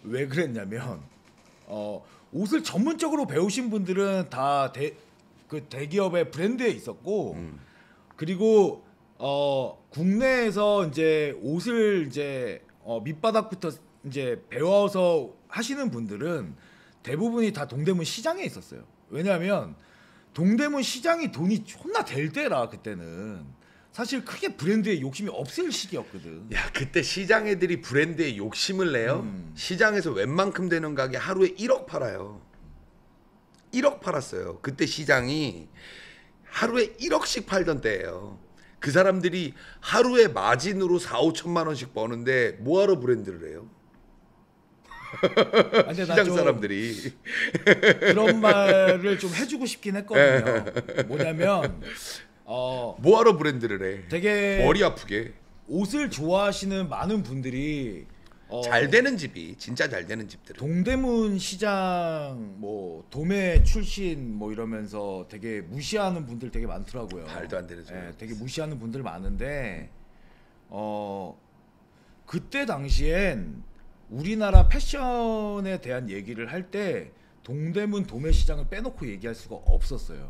왜 그랬냐면 옷을 전문적으로 배우신 분들은 다 그 대기업의 브랜드에 있었고 그리고 국내에서 이제 옷을 이제 밑바닥부터 이제 배워서 하시는 분들은 대부분이 다 동대문 시장에 있었어요. 왜냐하면 동대문 시장이 돈이 존나 될 때라 그때는 사실 크게 브랜드에 욕심이 없을 시기였거든. 야, 그때 시장 애들이 브랜드에 욕심을 내요. 시장에서 웬만큼 되는 가게 하루에 1억 팔아요. 1억 팔았어요. 그때 시장이 하루에 1억씩 팔던 때예요. 그 사람들이 하루에 마진으로 4, 5천만 원씩 버는데 뭐하러 브랜드를 해요? 시장 사람들이 그런 말을 좀 해주고 싶긴 했거든요. 뭐냐면 뭐하러 브랜드를 해? 되게 머리 아프게. 옷을 좋아하시는 많은 분들이 잘 되는 집이 진짜 잘 되는 집들은 동대문 시장 뭐 도매 출신 뭐 이러면서 되게 무시하는 분들 되게 많더라고요. 말도 안 되는 소리. 되게 무시하는 분들 많은데 그때 당시엔 우리나라 패션에 대한 얘기를 할 때 동대문 도매 시장을 빼놓고 얘기할 수가 없었어요.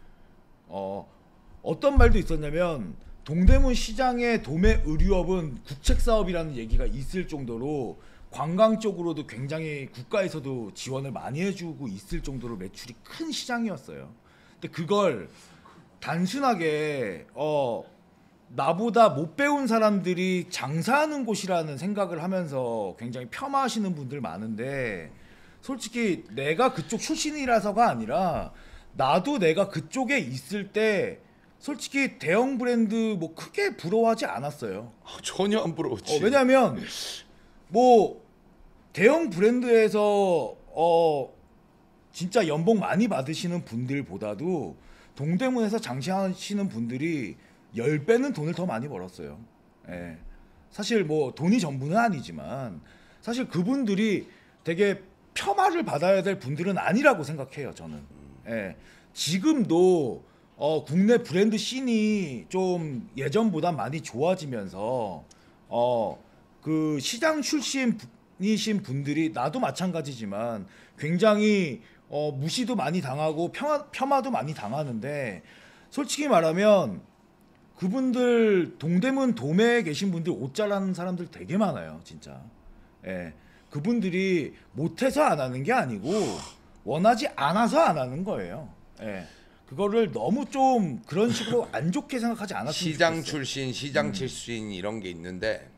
어떤 말도 있었냐면 동대문 시장의 도매 의류업은 국책 사업이라는 얘기가 있을 정도로 관광 쪽으로도 굉장히 국가에서도 지원을 많이 해주고 있을 정도로 매출이 큰 시장이었어요. 근데 그걸 단순하게 나보다 못 배운 사람들이 장사하는 곳이라는 생각을 하면서 굉장히 폄하하시는 분들 많은데 솔직히 내가 그쪽 출신이라서가 아니라 나도 내가 그쪽에 있을 때 솔직히 대형 브랜드 뭐 크게 부러워하지 않았어요. 전혀 안 부러웠지. 왜냐면 뭐 대형 브랜드에서 진짜 연봉 많이 받으시는 분들보다도 동대문에서 장사하시는 분들이 10배는 돈을 더 많이 벌었어요. 예. 사실 뭐 돈이 전부는 아니지만 사실 그분들이 되게 폄하를 받아야 될 분들은 아니라고 생각해요, 저는. 예. 지금도 국내 브랜드 씬이 좀 예전보다 많이 좋아지면서 그 시장 출신이신 분들이 나도 마찬가지지만 굉장히 무시도 많이 당하고 폄하도 많이 당하는데 솔직히 말하면 그분들 동대문 도매에 계신 분들 옷 잘하는 사람들 되게 많아요, 진짜. 예. 그분들이 못해서 안 하는 게 아니고 원하지 않아서 안 하는 거예요. 예. 그거를 너무 좀 그런 식으로 안 좋게 생각하지 않았으면 시장 좋겠어요. 출신, 시장 출신 이런 게 있는데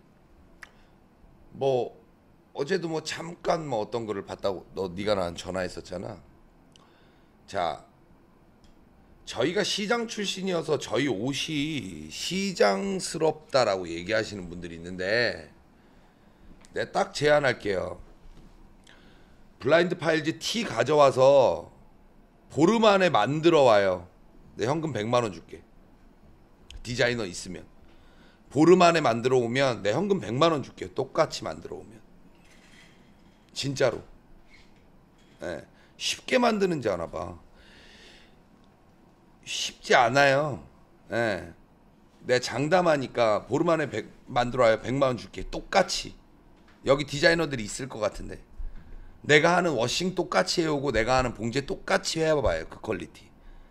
뭐 어제도 뭐 잠깐 뭐 어떤 거를 봤다고 네가 나한테 전화했었잖아. 자, 저희가 시장 출신이어서 저희 옷이 시장스럽다라고 얘기하시는 분들이 있는데 내가 딱 제안할게요. 블라인드 파일즈 티 가져와서 보름 안에 만들어 와요. 내 현금 100만 원 줄게. 디자이너 있으면 보름 안에 만들어 오면 내 현금 100만 원 줄게. 똑같이 만들어 오면 진짜로. 네. 쉽게 만드는지 아나 봐. 쉽지 않아요. 네. 내 장담하니까 보름 안에 만들어 와요. 100만 원 줄게. 똑같이. 여기 디자이너들이 있을 것 같은데 내가 하는 워싱 똑같이 해오고 내가 하는 봉제 똑같이 해봐요. 그 퀄리티.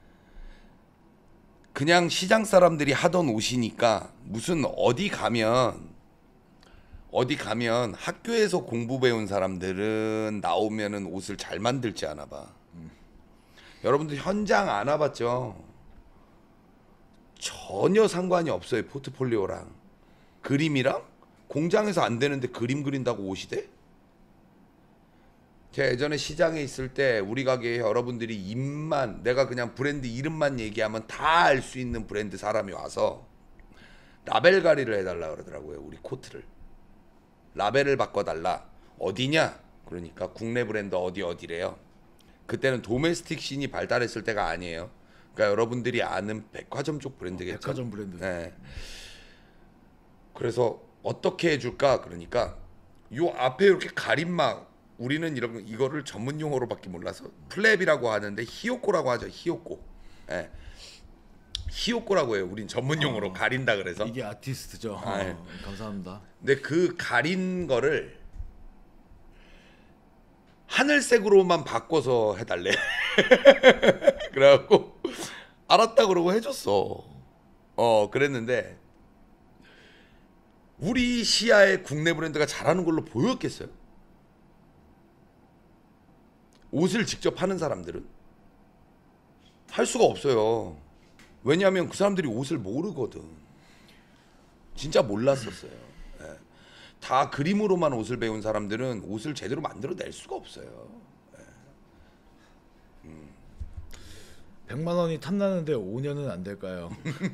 그냥 시장 사람들이 하던 옷이니까 무슨 어디 가면 학교에서 공부 배운 사람들은 나오면은 옷을 잘 만들지 않아 봐. 여러분들 현장 안 와봤죠? 전혀 상관이 없어요. 포트폴리오랑 그림이랑 공장에서 안 되는데 그림 그린다고 옷이 돼? 제가 예전에 시장에 있을 때 우리 가게에 여러분들이 입만 내가 그냥 브랜드 이름만 얘기하면 다 알 수 있는 브랜드 사람이 와서 라벨 가리를 해달라 그러더라고요. 우리 코트를 라벨을 바꿔달라. 어디냐? 그러니까 국내 브랜드 어디래요. 그때는 도메스틱 씬이 발달했을 때가 아니에요. 그러니까 여러분들이 아는 백화점 쪽 브랜드겠죠. 백화점 브랜드. 네. 그래서 어떻게 해줄까? 그러니까 요 앞에 이렇게 가림막 우리는 이거를 전문 용어로밖에 몰라서 플랩이라고 하는데 히요코라고 하죠. 히요코. 예. 히요코라고 해요. 우린 전문 용어로 가린다 그래서. 이게 아티스트죠. 아, 예. 감사합니다. 근데 그 가린 거를 하늘색으로만 바꿔서 해달래. 그래갖고 알았다 그러고 해줬어. 그랬는데 우리 시야에 국내 브랜드가 잘하는 걸로 보였겠어요? 옷을 직접 하는 사람들은 할 수가 없어요. 왜냐하면 그 사람들이 옷을 모르거든. 진짜 몰랐었어요. 예. 다 그림으로만 옷을 배운 사람들은 옷을 제대로 만들어낼 수가 없어요. 100만 원이 탐나는데 5년은 안 될까요?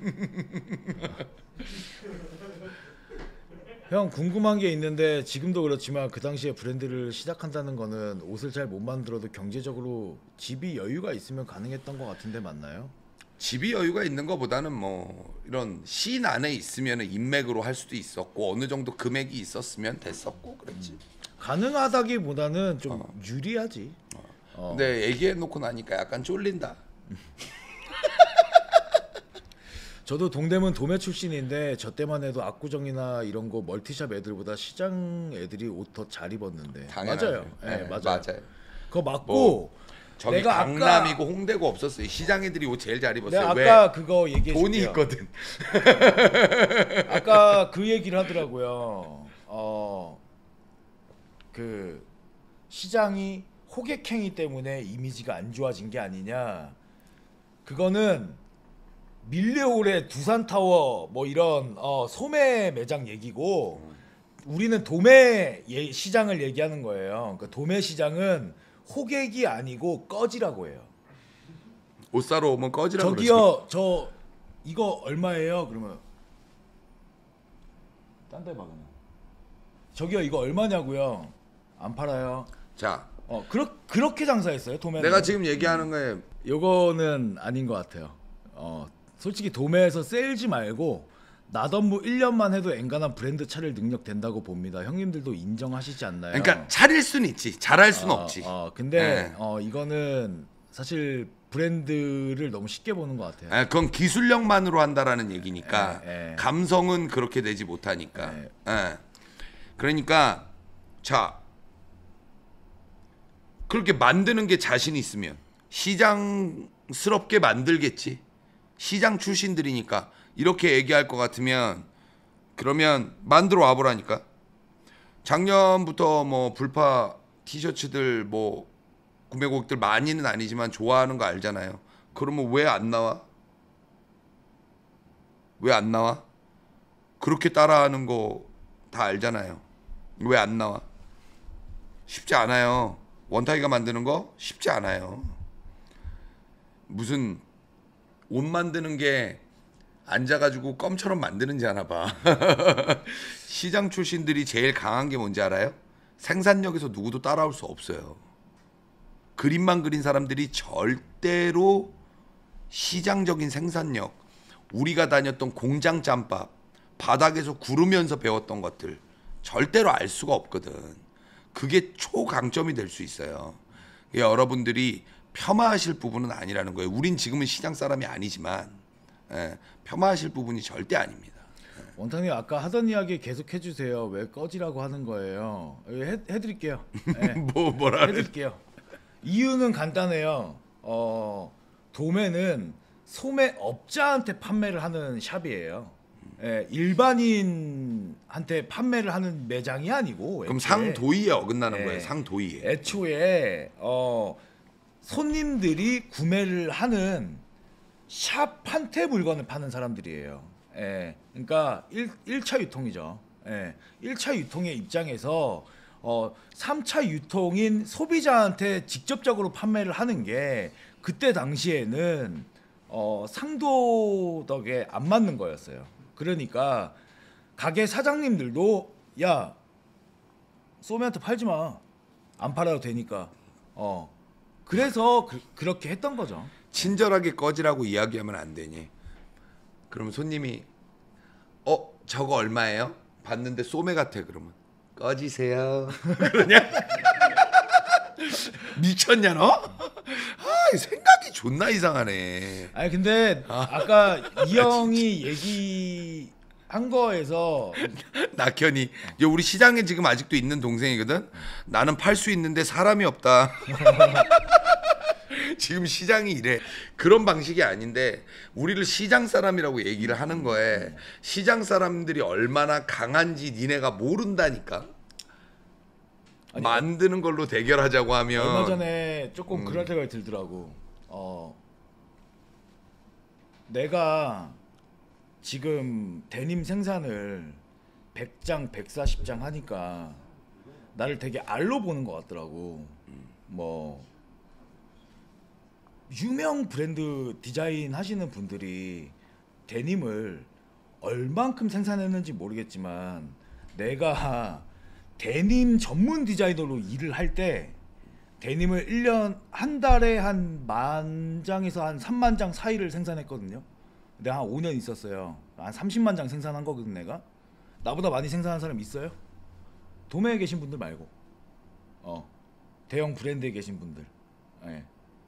형 궁금한 게 있는데 지금도 그렇지만 그 당시에 브랜드를 시작한다는 거는 옷을 잘 못 만들어도 경제적으로 집이 여유가 있으면 가능했던 것 같은데 맞나요? 집이 여유가 있는 것보다는 뭐 이런 시인 안에 있으면 인맥으로 할 수도 있었고 어느 정도 금액이 있었으면 됐었고 그랬지. 가능하다기보다는 좀 유리하지. 근데 얘기해 놓고 나니까 약간 쫄린다. 저도 동대문 도매 출신인데 저 때만 해도 압구정이나 이런 거 멀티샵 애들보다 시장 애들이 옷 더 잘 입었는데. 당연하죠. 맞아요. 네, 네, 맞아요. 맞아요. 그거 맞고 뭐, 저기 내가 강남이고 홍대고 없었어요. 시장 애들이 옷 제일 잘 입었어요. 내가 왜? 아까 그거 얘기해 돈이 줄게요. 있거든. 아까 그 얘기를 하더라고요. 그 시장이 호객행위 때문에 이미지가 안 좋아진 게 아니냐. 그거는 밀레올의 두산타워 뭐 이런 소매 매장 얘기고 우리는 도매 시장을 얘기하는 거예요. 그러니까 도매 시장은 호객이 아니고 꺼지라고 해요. 옷 사러 오면 꺼지라고 그러죠. 저기요, 저 이거 얼마예요? 그러면 딴 데 봐 그냥. 저기요, 이거 얼마냐고요? 안 팔아요. 자, 그렇게 장사했어요 도매는. 내가 지금 얘기하는 거에 요거는 아닌 것 같아요. 솔직히 도매에서 세일즈 말고 나덤무 1년만 해도 엔간한 브랜드 차릴 능력 된다고 봅니다. 형님들도 인정하시지 않나요? 그러니까 차릴 수는 있지. 잘할 수는 없지. 근데 네. 이거는 사실 브랜드를 너무 쉽게 보는 것 같아요. 그건 기술력만으로 한다라는 얘기니까 예. 감성은 그렇게 되지 못하니까. 예. 그러니까 자 그렇게 만드는 게 자신 있으면 시장스럽게 만들겠지. 시장 출신들이니까 이렇게 얘기할 것 같으면 그러면 만들어 와보라니까. 작년부터 뭐 불파 티셔츠들 뭐 구매 고객들 많이는 아니지만 좋아하는 거 알잖아요. 그러면 왜 안 나와? 왜 안 나와? 그렇게 따라하는 거 다 알잖아요. 왜 안 나와? 쉽지 않아요. 원타이가 만드는 거 쉽지 않아요. 무슨 옷 만드는 게 앉아가지고 껌처럼 만드는지 아나 봐. 시장 출신들이 제일 강한 게 뭔지 알아요? 생산력에서 누구도 따라올 수 없어요. 그림만 그린 사람들이 절대로 시장적인 생산력, 우리가 다녔던 공장 짬밥, 바닥에서 구르면서 배웠던 것들 절대로 알 수가 없거든. 그게 초강점이 될 수 있어요. 여러분들이 폄하하실 부분은 아니라는 거예요. 우린 지금은 시장 사람이 아니지만 폄하하실 부분이 절대 아닙니다. 원탕님 아까 하던 이야기 계속 해주세요. 왜 꺼지라고 하는 거예요? 해드릴게요. 네. 뭐라 해드릴게요. 이유는 간단해요. 도매는 소매업자한테 판매를 하는 샵이에요. 일반인한테 판매를 하는 매장이 아니고. 그럼 상도의에 어긋나는 거예요. 상도의에. 애초에 손님들이 구매를 하는 샵한테 물건을 파는 사람들이에요. 그러니까 1차 유통이죠. 1차 유통의 입장에서 3차 유통인 소비자한테 직접적으로 판매를 하는 게 그때 당시에는 상도덕에 안 맞는 거였어요. 그러니까 가게 사장님들도 야 소매한테 팔지 마. 안 팔아도 되니까. 그래서 그렇게 했던 거죠. 친절하게 꺼지라고 이야기하면 안 되니. 그럼 손님이 저거 얼마예요? 봤는데 소매 같아. 그러면 꺼지세요. 그러냐? 미쳤냐 너? 생각이 존나 이상하네. 아니 근데 아까 이 형이 얘기한 거에서 낙현이 우리 시장에 지금 아직도 있는 동생이거든. 나는 팔 수 있는데 사람이 없다. 지금 시장이 이래. 그런 방식이 아닌데 우리를 시장 사람이라고 얘기를 하는 거에 시장 사람들이 얼마나 강한지 니네가 모른다니까. 아니, 만드는 걸로 대결하자고 하면 얼마 전에 조금 그런 생각이 들더라고. 내가 지금 데님 생산을 100장, 140장 하니까 나를 되게 알로 보는 것 같더라고. 뭐 유명 브랜드 디자인 하시는 분들이 데님을 얼만큼 생산했는지 모르겠지만 내가 데님 전문 디자이너로 일을 할 때 데님을 1년 한 달에 한 10,000장에서 한 30,000장 사이를 생산했거든요. 내가 한 5년 있었어요. 한 30만 장 생산한 거거든 내가. 나보다 많이 생산한 사람 있어요? 도매에 계신 분들 말고 대형 브랜드에 계신 분들. 예.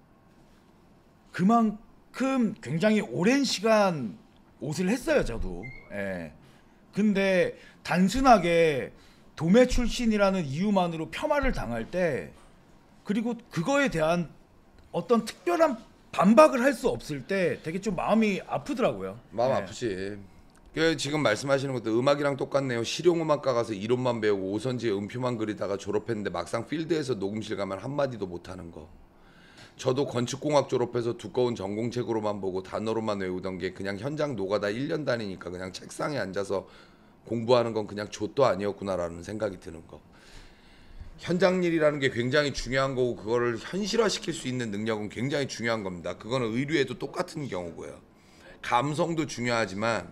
그만큼 굉장히 오랜 시간 옷을 했어요 저도. 예. 근데 단순하게 도매 출신이라는 이유만으로 폄하를 당할 때 그리고 그거에 대한 어떤 특별한 반박을 할 수 없을 때 되게 좀 마음이 아프더라고요. 마음 예. 아프지. 그 지금 말씀하시는 것도 음악이랑 똑같네요. 실용음악과 가서 이론만 배우고 오선지에 음표만 그리다가 졸업했는데 막상 필드에서 녹음실 가면 한마디도 못하는 거. 저도 건축공학 졸업해서 두꺼운 전공책으로만 보고 단어로만 외우던 게 그냥 현장 노가다 1년 다니니까 그냥 책상에 앉아서 공부하는 건 그냥 좆도 아니었구나라는 생각이 드는 거. 현장 일이라는 게 굉장히 중요한 거고 그거를 현실화시킬 수 있는 능력은 굉장히 중요한 겁니다. 그거는 의류에도 똑같은 경우고요. 감성도 중요하지만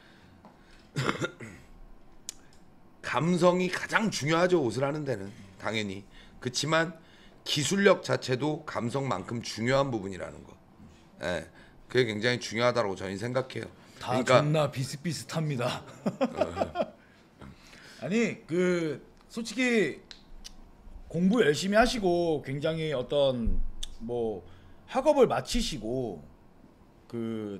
감성이 가장 중요하죠. 옷을 하는 데는 당연히. 그렇지만 기술력 자체도 감성만큼 중요한 부분이라는 거. 예, 그게 굉장히 중요하다고 저는 생각해요. 다 존나 비슷비슷합니다. 아니 그 솔직히 공부 열심히 하시고 굉장히 어떤 뭐 학업을 마치시고 그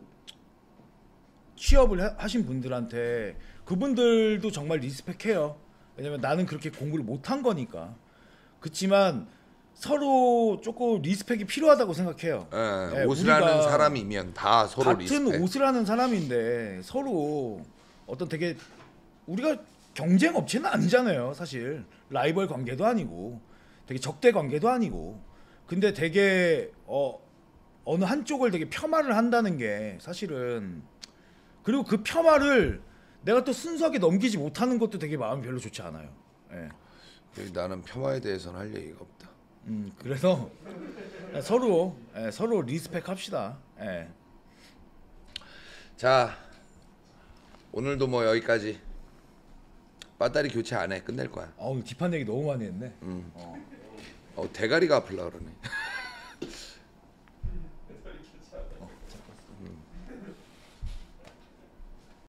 취업을 하신 분들한테 그분들도 정말 리스펙해요. 왜냐면 나는 그렇게 공부를 못한 거니까. 그렇지만 서로 조금 리스펙이 필요하다고 생각해요. 예, 예, 옷을 우리가 하는 사람이면 다 서로 같은 리스펙. 옷을 하는 사람인데 서로 어떤 되게 우리가 경쟁 업체는 아니잖아요. 사실 라이벌 관계도 아니고 되게 적대 관계도 아니고 근데 되게 어느 한쪽을 되게 폄하를 한다는 게 사실은 그리고 그 폄하를 내가 또 순수하게 넘기지 못하는 것도 되게 마음이 별로 좋지 않아요. 예. 나는 폄하에 대해서는 할 얘기가 없다. 그래서 서로 리스펙합시다. 예. 자, 오늘도 뭐 여기까지. 배터리 교체 안 해. 끝낼 거야. 오늘 뒷판 얘기 너무 많이 했네. 대가리가 아플라 그러네.